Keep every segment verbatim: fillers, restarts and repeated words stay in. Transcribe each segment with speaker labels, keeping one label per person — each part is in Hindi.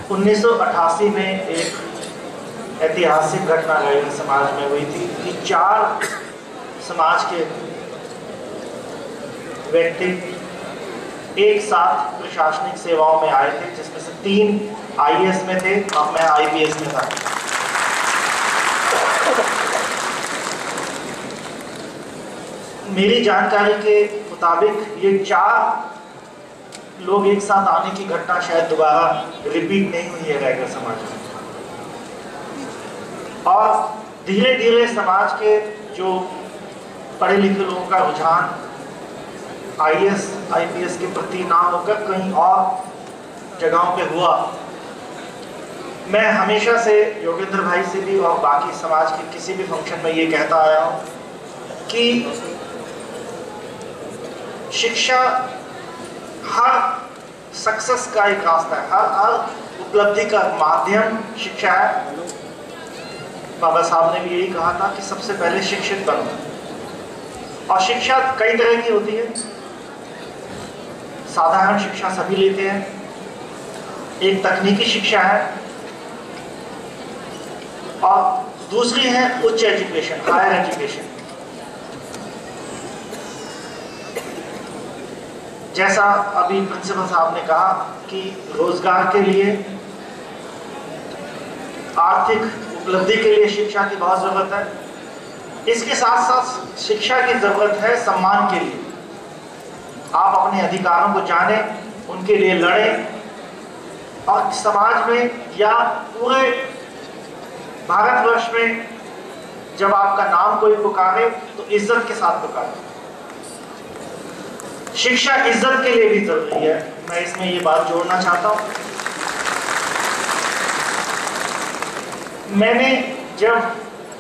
Speaker 1: उन्नीस सौ अठासी में एक ऐतिहासिक घटना रैगर समाज में हुई थी कि चार समाज के व्यक्ति एक साथ प्रशासनिक सेवाओं में आए थे, जिसमें से तीन आई ए एस में थे और मैं आई पी एस में था। मेरी जानकारी के मुताबिक ये चार लोग एक साथ आने की घटना शायद दोबारा रिपीट नहीं हुई है रैगर समाज में। और धीरे धीरे समाज के जो पढ़े लिखे लोगों का रुझान I A S I P S के प्रति ना होकर कहीं और जगहों पे हुआ। मैं हमेशा से योगेंद्र भाई से भी और बाकी समाज के किसी भी फंक्शन में ये कहता आया हूँ कि शिक्षा हर सक्सेस का एक रास्ता है, हर हर उपलब्धि का माध्यम शिक्षा है। बाबा साहब ने भी यही कहा था कि सबसे पहले शिक्षित बनो। और शिक्षा कई तरह की होती है। साधारण शिक्षा सभी लेते हैं, एक तकनीकी शिक्षा है और दूसरी है उच्च एजुकेशन, हायर एजुकेशन। जैसा अभी प्रिंसिपल साहब ने कहा कि रोजगार के लिए, आर्थिक उपलब्धि के लिए शिक्षा की बहुत जरूरत है। इसके साथ साथ शिक्षा की जरूरत है सम्मान के लिए। आप अपने अधिकारों को जानें, उनके लिए लड़ें और समाज में या पूरे भारतवर्ष में जब आपका नाम कोई पुकारे तो इज्जत के साथ पुकारे। शिक्षा इज्जत के लिए भी जरूरी है। मैं इसमें ये बात जोड़ना चाहता हूं। मैंने जब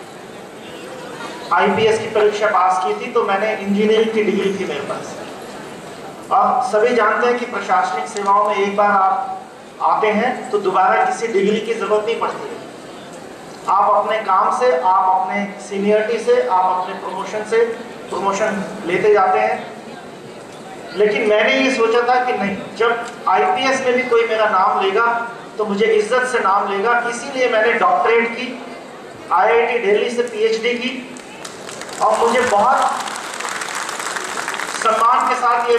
Speaker 1: आई पी एस की परीक्षा पास की थी तो मैंने इंजीनियरिंग की डिग्री थी मेरे पास। और सभी जानते हैं कि प्रशासनिक सेवाओं में एक बार आप आते हैं तो दोबारा किसी डिग्री की जरूरत नहीं पड़ती है। आप अपने काम से, आप अपने सीनियरिटी से, आप अपने प्रमोशन से प्रमोशन लेते जाते हैं। लेकिन मैंने ये सोचा था कि नहीं, जब आई पी एस में भी कोई मेरा नाम लेगा तो मुझे इज्जत से नाम लेगा। इसीलिए मैंने डॉक्टरेट की, आई आई टी दिल्ली से पी एच डी की और मुझे बहुत सम्मान के साथ ये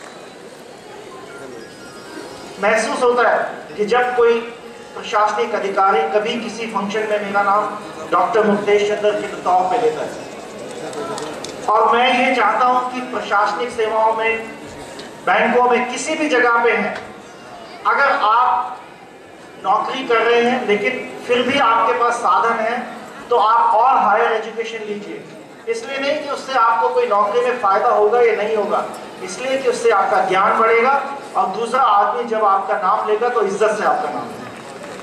Speaker 1: महसूस होता है कि जब कोई प्रशासनिक अधिकारी कभी किसी फंक्शन में मेरा नाम डॉक्टर मुक्तेश चंद्र के तौर पे लेता है। और मैं ये चाहता हूं कि प्रशासनिक सेवाओं में, बैंकों में, किसी भी जगह पे हैं, अगर आप नौकरी कर रहे हैं लेकिन फिर भी आपके पास साधन है तो आप और हायर एजुकेशन लीजिए। इसलिए नहीं कि उससे आपको कोई नौकरी में फायदा होगा या नहीं होगा, इसलिए कि उससे आपका ज्ञान बढ़ेगा और दूसरा आदमी जब आपका नाम लेगा तो इज्जत से आपका नाम लेगा।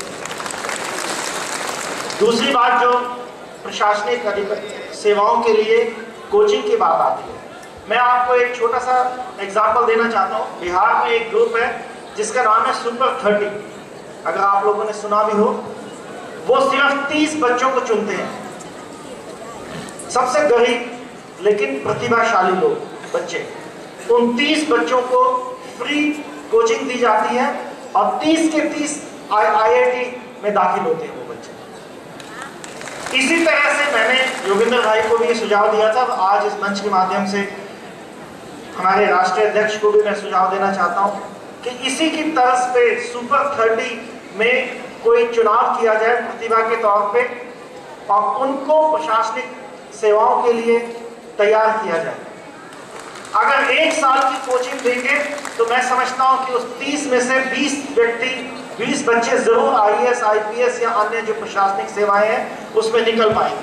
Speaker 1: दूसरी बात जो प्रशासनिक सेवाओं के लिए कोचिंग की बात आती है, मैं आपको एक छोटा सा एग्जाम्पल देना चाहता हूँ। बिहार में एक ग्रुप है जिसका नाम है सुपर थर्टी, अगर आप लोगों ने सुना भी हो। वो सिर्फ तीस बच्चों को चुनते हैं, सबसे गरीब लेकिन प्रतिभाशाली लोग, बच्चे। उन तीस बच्चों को फ्री कोचिंग दी जाती है और तीस के तीस आई आई टी में दाखिल होते हैं वो बच्चे। इसी तरह से मैंने योगेंद्र भाई को भी ये सुझाव दिया था। आज इस मंच के माध्यम से हमारे राष्ट्रीय अध्यक्ष को भी मैं सुझाव देना चाहता हूं कि इसी की तर्ज पे सुपर थर्टी में कोई चुनाव किया जाए प्रतिभा के तौर पे और उनको प्रशासनिक सेवाओं के लिए तैयार किया जाए। अगर एक साल की कोचिंग देंगे तो मैं समझता हूं कि उस तीस में से बीस व्यक्ति, बीस बच्चे जरूर I A S, I P S या अन्य जो प्रशासनिक सेवाएं हैं उसमें निकल पाएंगे।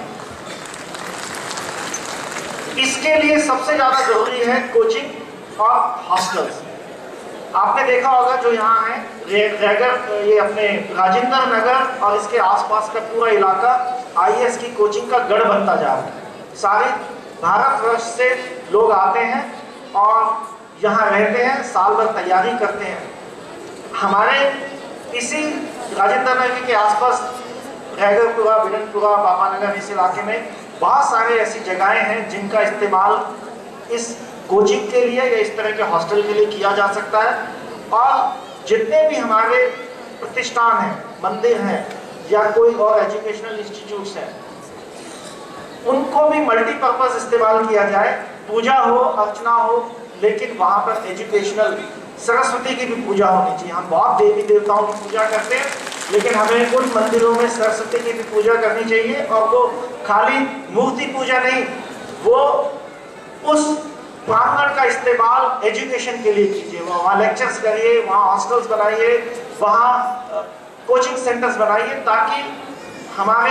Speaker 1: इसके लिए सबसे ज्यादा जरूरी है कोचिंग और हॉस्टल्स। आपने देखा होगा जो यहाँ है रैगर, ये अपने राजेंद्र नगर और इसके आसपास का पूरा इलाका आई ए एस की कोचिंग का गढ़ बनता जा रहा है। सारे भारतवर्ष से लोग आते हैं और यहाँ रहते हैं, साल भर तैयारी करते हैं। हमारे इसी राजेंद्र नगर के आसपास रैगरपुरा, बिडनपुरा, बाबानगर, इस इलाके में बहुत सारे ऐसी जगहें हैं जिनका इस्तेमाल इस कोचिंग के लिए या इस तरह के हॉस्टल के लिए किया जा सकता है। और जितने भी हमारे प्रतिष्ठान है, मंदिर है या कोई और एजुकेशनल इंस्टीट्यूट्स हैं, उनको भी मल्टीपर्पज इस्तेमाल किया जाए। पूजा हो, अर्चना हो, लेकिन वहां पर एजुकेशनल, सरस्वती की भी पूजा होनी चाहिए। हम बहुत देवी देवताओं की पूजा करते हैं, लेकिन हमें उन मंदिरों में सरस्वती की भी पूजा करनी चाहिए। और वो खाली मूर्ति पूजा नहीं, वो उस प्रांगण का इस्तेमाल एजुकेशन के लिए कीजिए। वहाँ लेक्चर्स करिए, वहाँ हॉस्टल्स बनाइए, वहाँ कोचिंग सेंटर्स बनाइए, ताकि हमारे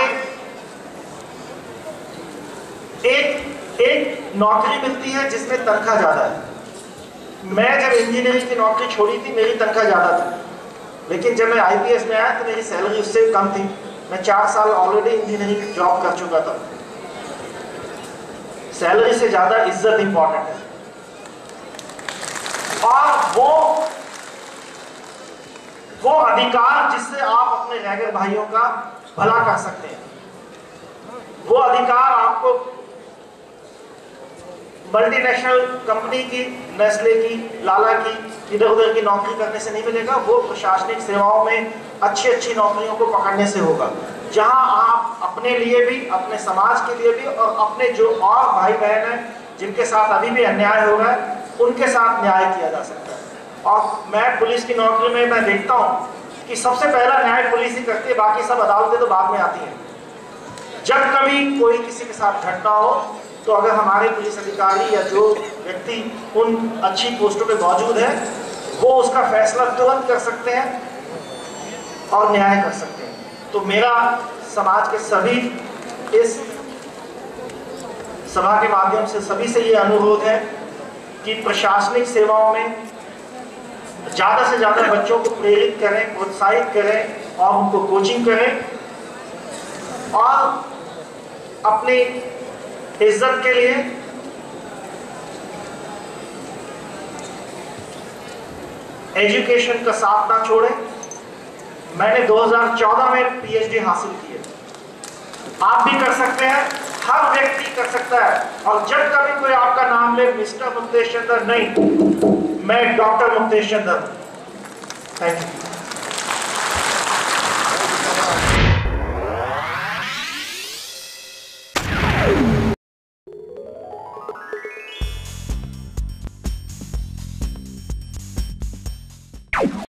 Speaker 1: एक एक नौकरी मिलती है जिसमें तनख्वाह ज्यादा है। मैं जब इंजीनियरिंग की नौकरी छोड़ी थी, मेरी तनख्वाह ज्यादा थी, लेकिन जब मैं आईपीएस में आया तो मेरी सैलरी उससे कम थी। मैं चार साल ऑलरेडी इंजीनियरिंग जॉब कर चुका था। सैलरी से ज्यादा इज्जत इंपॉर्टेंट है, और वो वो अधिकार जिससे आप अपने रैगर भाइयों का भला कर सकते हैं, वो अधिकार आपको मल्टीनेशनल कंपनी की, नेस्ले की, लाला की, इधर उधर की नौकरी करने से नहीं मिलेगा। वो प्रशासनिक सेवाओं में अच्छी अच्छी नौकरियों को पकड़ने से होगा, जहां आप अपने लिए भी, अपने समाज के लिए भी, और अपने जो और भाई बहन हैं जिनके साथ अभी भी अन्याय हो रहा है, उनके साथ न्याय किया जा सकता है। और मैं पुलिस की नौकरी में मैं देखता हूँ कि सबसे पहला न्याय पुलिस ही करती है, बाकी सब अदालतें तो बाद में आती हैं। जब कभी कोई किसी के साथ घटना हो, तो अगर हमारे पुलिस अधिकारी या जो व्यक्ति उन अच्छी पोस्टों पे मौजूद है, वो उसका फैसला तुरंत कर सकते हैं और न्याय कर सकते हैं। तो मेरा समाज के सभी, इस सभा के माध्यम से सभी से ये अनुरोध है कि प्रशासनिक सेवाओं में ज्यादा से ज्यादा बच्चों को प्रेरित करें, प्रोत्साहित करें और उनको कोचिंग करें, और अपनी इज्जत के लिए एजुकेशन का साथ ना छोड़ें। मैंने दो हज़ार चौदह में पीएचडी हासिल की है, आप भी कर सकते हैं, हर व्यक्ति कर सकता है। और जब कभी कोई आपका नाम ले मिस्टर मुक्तेश चंद्र नहीं, मैं doctor Muktesh Chandra. Thank you.